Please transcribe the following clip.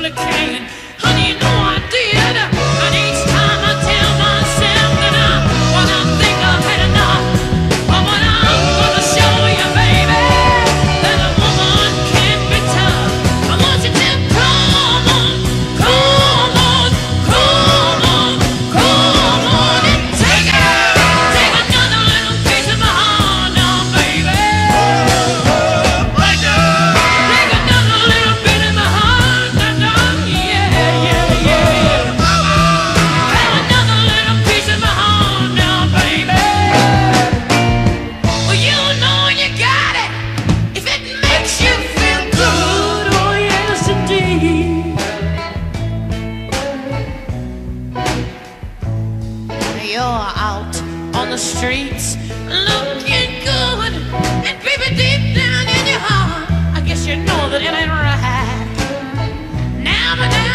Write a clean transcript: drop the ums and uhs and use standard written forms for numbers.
certainly can. Honey, you know I did. And each time I tell myself that when I think I've had enough, but when I'm gonna show you, baby, that a woman can be tough. I want you to come on, come on, come on, come on and take another little piece of my heart now, baby. Take another little bit of my heart now, yeah, yeah, yeah. Have another little piece of my heart now, baby. Well, you know you got it if it makes you feel good. Oh yes, indeed. You're out on the streets looking good, and baby, deep down in your heart, I guess you know that it ain't right. Now,